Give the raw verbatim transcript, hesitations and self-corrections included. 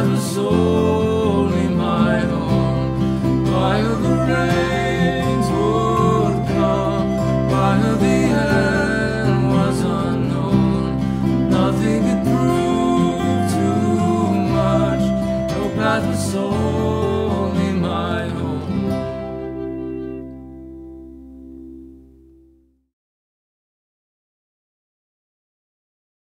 path was only my own. While the rains would come, while the end was unknown, nothing could prove too much. No path was only